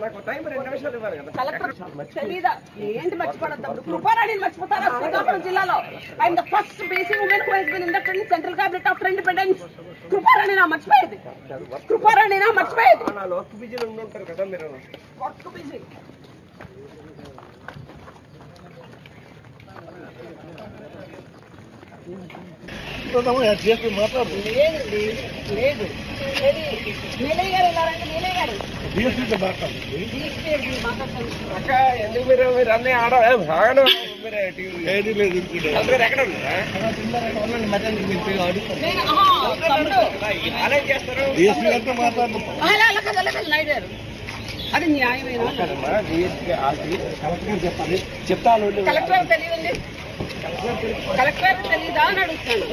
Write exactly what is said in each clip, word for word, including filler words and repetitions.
collector తెలీదా ఏంటి మర్చిపోవద్దు కృపారాణి మర్చిపోతారా శ్రీకాకుళం జిల్లాలో I'm the first BC women who has been inducted in central cabinet after independence Kruparani నా మర్చిపోయేది కృపారాణి నా మర్చిపోయేది వర్క్ బిజీలో ఉంటారు కదా మీరు వర్క్ బిజీ మాట్లాడు లేదు లేదు నీలయ్య గారు వెళ్ళారంటే నీలయ్య గారు అక్క ఎందుకు మీరు మీరు అన్నీ ఆడ బాగానే మీరు లేదు ఎక్కడ మాట్లాడు అది న్యాయమేనా చెప్పాలి చెప్తాను కలెక్టర్ తెలియదు కలెక్టర్ తెలీదా అని అడుగుతాను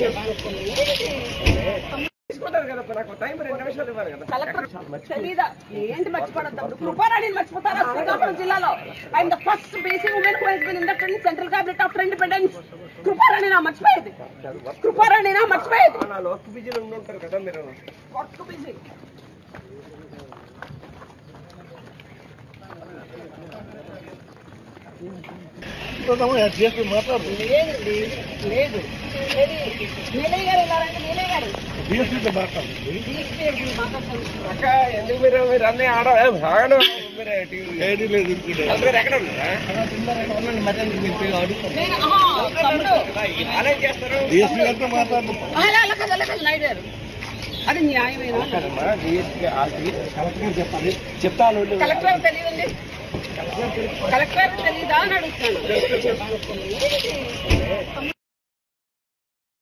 కలెక్టర్ తెలీదా ఏంటి మర్చిపోవద్దు కృపారాణి మర్చిపోతారా శ్రీకాకుళం జిల్లాలో I'm the first BC women who has been inducted in central cabinet after independence Kruparani నా మర్చిపోయేది కృపారాణి నా మర్చిపోయేది వర్క్ బిజీలో ఉంటారు కదా మీరు వర్క్ బిజీ మాట్లాడు లేదు లేదు నీలయ్య గారు వెళ్ళారంటే నీలయ్య గారు అక్క ఎందుకు మీరు మీరు అన్నీ ఆడ బాగానే లేదు ఎక్కడ మాట్లాడు అది న్యాయమేనా చెప్పాలి చెప్తాను కలెక్టర్ తెలియదు కలెక్టర్ తెలీదా అని అడుగుతాను